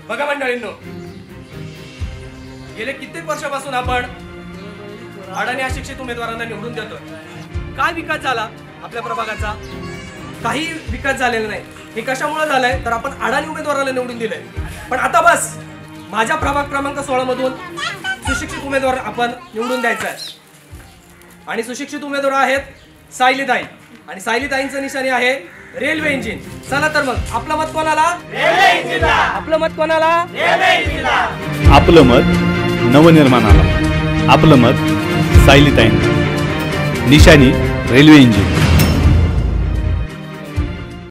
बघा मंडळींनो, गेले कित्येक वर्षापासून आपण अडाणी अशिक्षित उमेदवारांना निवडून देतोय। काय विकास झाला आपल्या प्रभागाचा? काही विकास झालेला नाही। हे कशामुळे झालंय तर आपण अडाणी उमेदवाराला निवडून दिलंय। पण आता बस माझ्या प्रभाग क्रमांक 16 मधून सुशिक्षित उमेदवार आपण निवडून द्यायचा आहे आणि सुशिक्षित उमेदवार आहेत सायलीताई आणि सायलीताईंचं निशाणी आहे रेल्वे इंजिन। चला तर मग आपलं मत कोणाला? रेल्वे इंजिनला। आपलं मत कोणाला? रेल्वे इंजिनला। आपलं मत नवनिर्माणाला, आपलं मत सायलीताईंना, निशाणी रेल्वे इंजिन।